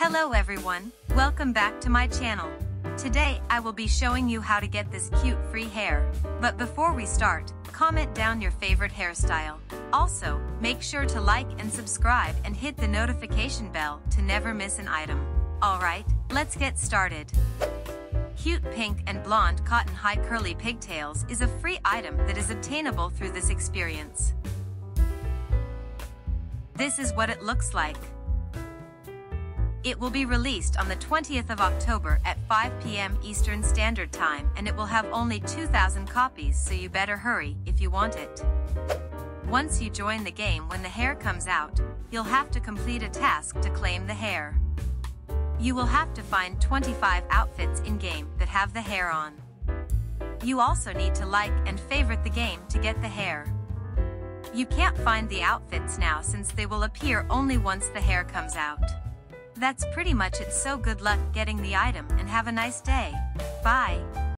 Hello everyone, welcome back to my channel. Today I will be showing you how to get this cute free hair. But before we start, comment down your favorite hairstyle. Also, make sure to like and subscribe and hit the notification bell to never miss an item. Alright, let's get started. Cute pink and blonde cotton high curly pigtails is a free item that is obtainable through this experience. This is what it looks like. It will be released on the 20th of October at 5 p.m. Eastern Standard Time, and it will have only 2,000 copies, so you better hurry if you want it. Once you join the game, when the hair comes out, you'll have to complete a task to claim the hair. You will have to find 25 outfits in-game that have the hair on. You also need to like and favorite the game to get the hair. You can't find the outfits now since they will appear only once the hair comes out. That's pretty much it, so good luck getting the item and have a nice day. Bye!